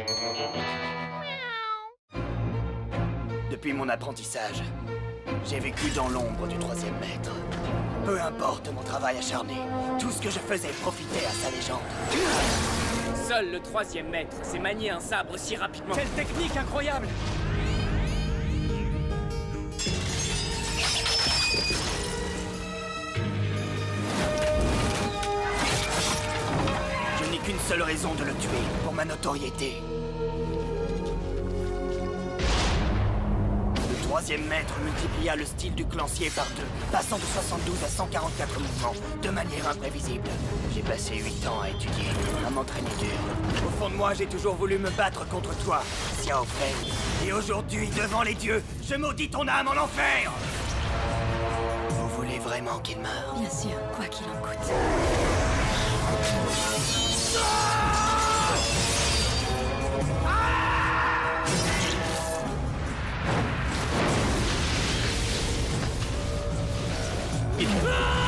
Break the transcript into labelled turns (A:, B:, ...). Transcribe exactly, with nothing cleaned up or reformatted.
A: Depuis mon apprentissage, j'ai vécu dans l'ombre du troisième maître. Peu importe mon travail acharné, tout ce que je faisais profitait à sa légende.
B: Seul le troisième maître sait manier un sabre si rapidement.
C: Quelle technique incroyable!
A: Je n'ai qu'une seule raison de le tuer, pour ma notoriété. Le troisième maître multiplia le style du clancier par deux, passant de soixante-douze à cent quarante-quatre mouvements, de manière imprévisible. J'ai passé huit ans à étudier, à m'entraîner dur. Au fond de moi, j'ai toujours voulu me battre contre toi, Xiao Fei. Et aujourd'hui, devant les dieux, je maudis ton âme en enfer! Vous voulez vraiment qu'il meure?
D: Bien sûr, quoi qu'il en coûte.
A: Ah!